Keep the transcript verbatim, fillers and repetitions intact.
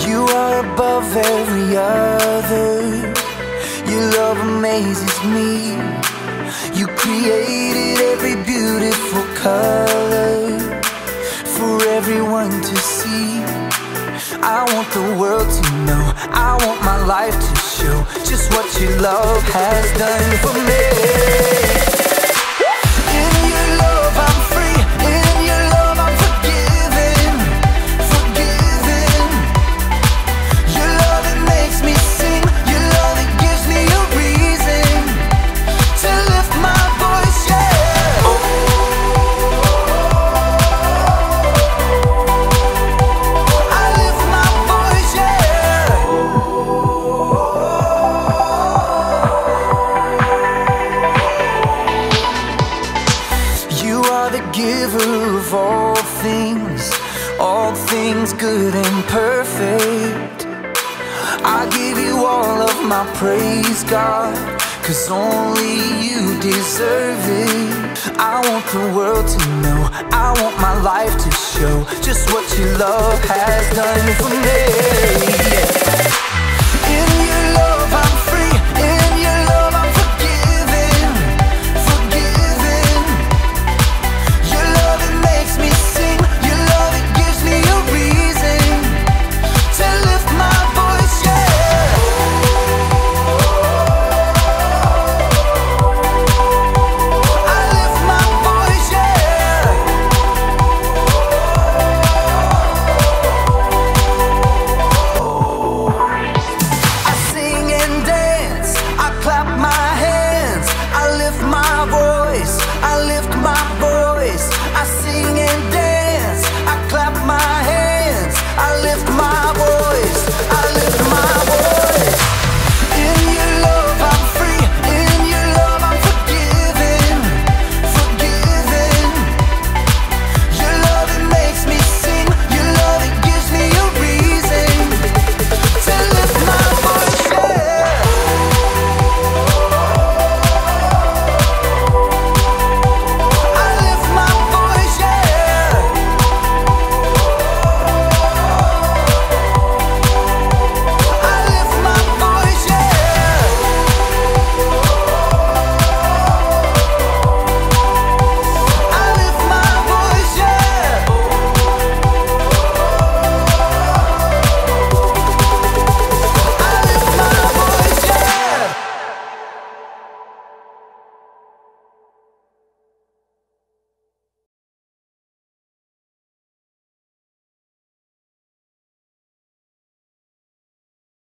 You are above every other. Your love amazes me. You created every beautiful color for everyone to see. I want the world to know, I want my life to show just what your love has done for me. In your love I'm free, in your love I'm forgiven, forgiven. Your love that makes me sing, your love that gives me a reason to lift my voice, yeah. Oh, I lift my voice, yeah. You are the giver of all things, all things good and perfect. I give you all of my praise, God, 'cause only you deserve it. I want the world to know, I want my life to show just what your love has done for me. In your love I'm